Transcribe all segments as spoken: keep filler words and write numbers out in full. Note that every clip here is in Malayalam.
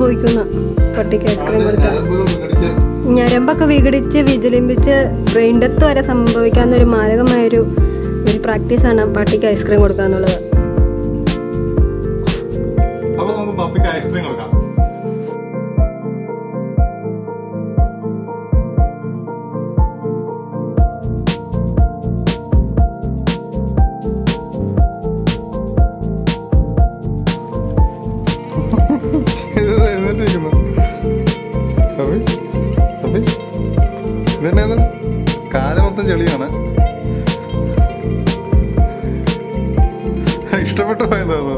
സംഭവിക്കുന്ന പട്ടിക്ക് ഐസ്ക്രീം കൊടുത്താൽ. ഞരമ്പൊക്കെ വിഘടിച്ച് വിജലിമ്പിച്ച് ബ്രെയിൻ ഡെത്ത് വരെ സംഭവിക്കാവുന്ന ഒരു മാരകമായൊരു ഒരു പ്രാക്ടീസാണ് പട്ടിക്ക് ഐസ്ക്രീം കൊടുക്കുക എന്നുള്ളത്. കാല് മൊത്തം ചെളിയാണ്. ഇഷ്ടപ്പെട്ടു പോയതാണോ?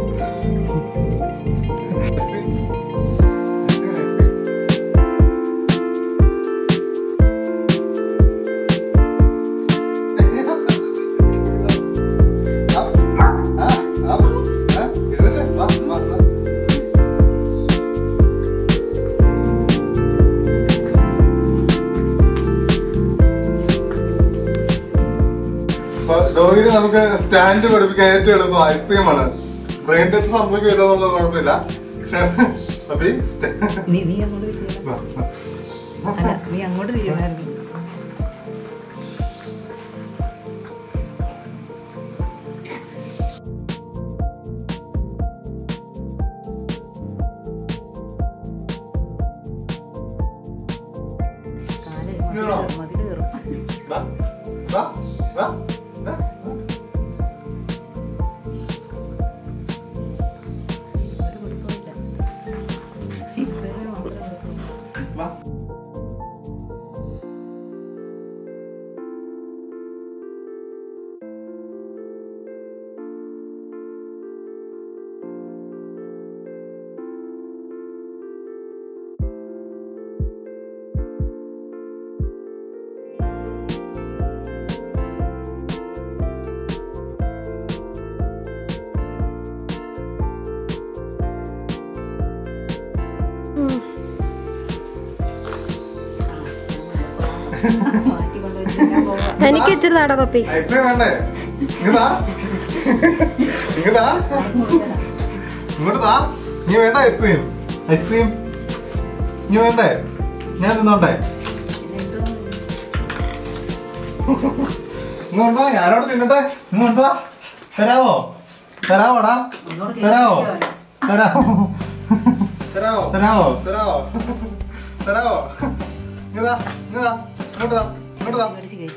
ഡോഗിന് നമുക്ക് സ്റ്റാൻഡ് പഠിപ്പിക്കാൻ ഏറ്റവും എളുപ്പം ഐസ്ക്രീമാണ്. ബ്രെയിൻ ഡെത്ത് സംഭവിക്കില്ല എന്നുള്ളത് കുഴപ്പമില്ല. എനിക്ക് ഇച്ചിരി താടാ പപ്പി. ഐസ്ക്രീം വേണ്ടേ? ഇങ്ങതാ ഇങ്ങതാ ഇങ്ങോട്ട് താ. നീ വേണ്ട ഐസ്ക്രീം? ഐസ്ക്രീം നീ വേണ്ടേ? ഞാൻ തിന്നോട്ടെ? ഇങ്ങോട്ടോ, ഞാനോട് തിന്നട്ടെ. ഇങ്ങോട്ടോ, തരാവോ? തരാവോടാ? തരാവോ? തരാവോ? തരാവോ? തരാവോ? തരാവോ? തരാവോ? ഇങ്ങതാ ഇങ്ങതാ ഇങ്ങോട്ട് താ ഇങ്ങോട്ട് താ.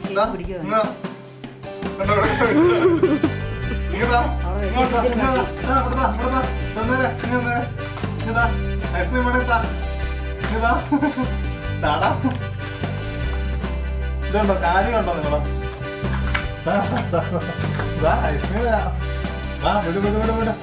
ഐസ്ക്രീം വേണേത്താ. ഇതുണ്ടോ കാലി കണ്ടോ നിങ്ങളോ? ഐസ്ക്രീം വിട് വിട് വിട് വിട്.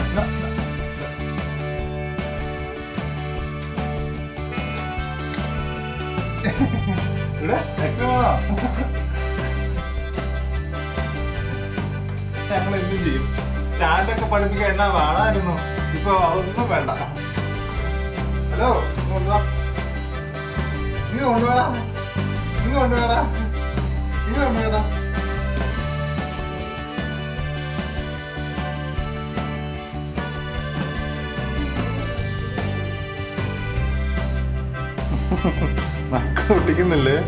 ഞങ്ങൾ എന്തും ചെയ്യും. സ്റ്റാൻഡൊക്കെ പഠിപ്പിക്കാൻ എന്നാ വേണമായിരുന്നു. ഇപ്പൊ അതൊന്നും വേണ്ട. ഹലോ, നീ കൊണ്ടുവേടാ നീ കൊണ്ടുവേടാ നീ കൊണ്ടുവേടാ. നക്ക പൊട്ടിക്കുന്നില്ലേ?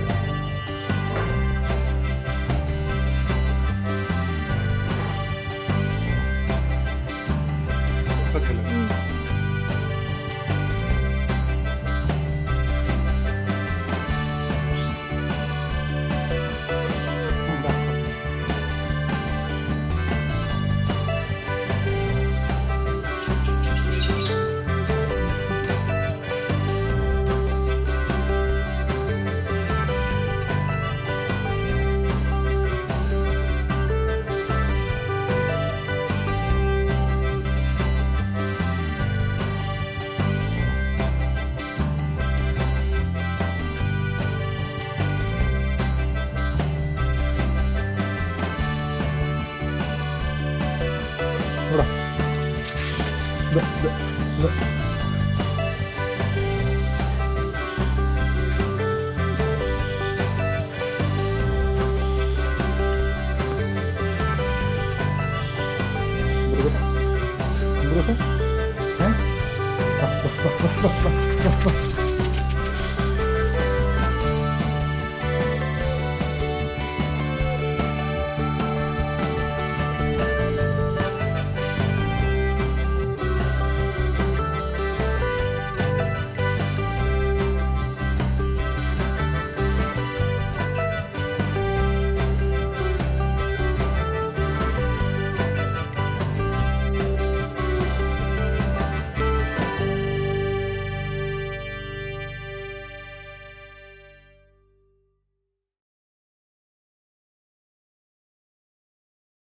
Berapa? Eh? വാ, വാ.